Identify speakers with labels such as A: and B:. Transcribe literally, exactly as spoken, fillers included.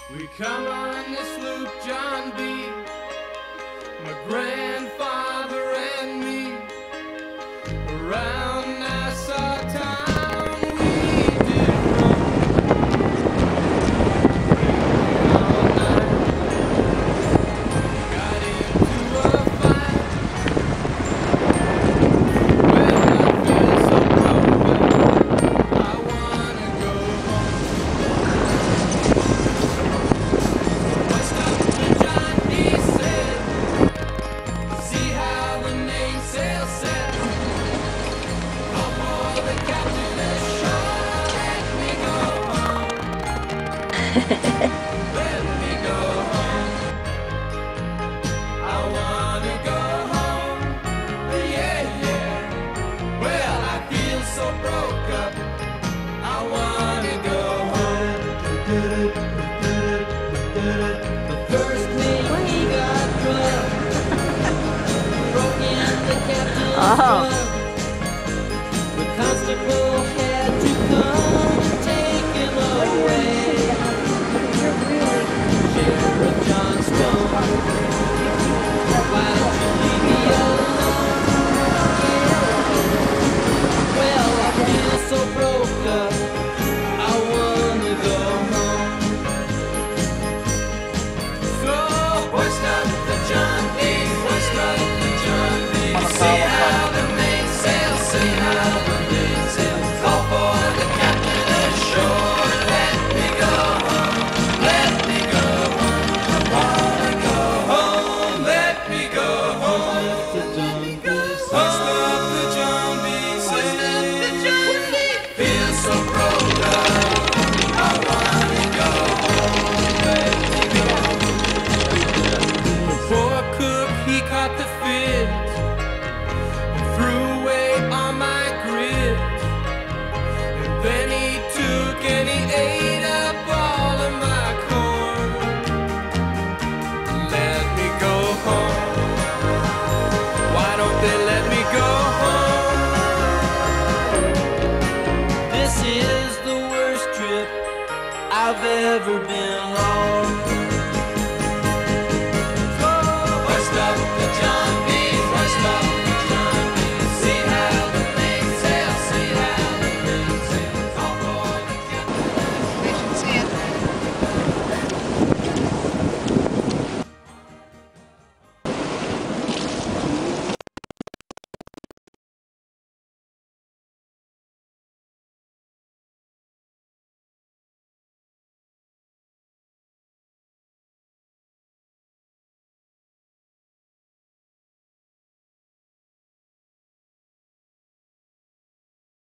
A: We come on the sloop John B, my grandfather and me, around Nassau town we did run. All night, got into a fight. Well, I feel so broken, I wanna go home. What's up to John, he said, see how the mainsail set. Call for the captain ashore, let me go home. Let me go home. I wanna go home. Yeah, yeah. Well, I feel so broke up. I wanna go home. The first thing he got drunk, broke in the captain's
B: Oh.
A: club. The constable had to come and take him away. Sheriff John Stone, why don't you leave me alone? Well, I feel so broke up, I wanna go home. So hoist up the John D, hoist up the John D. See how the mainsail, see how the mainsail. Call for the captain ashore, let me go home, let me go home. I wanna go home, let me go home. Hoist up the John B, hoist up the John B. Feel so broke up, I wanna go home, let me go home. The poor cook, he caught the fit and threw away all my grit. And then he took and he ate up all of my corn. Let me go home. Why don't they let me go home? This is the worst trip I've ever been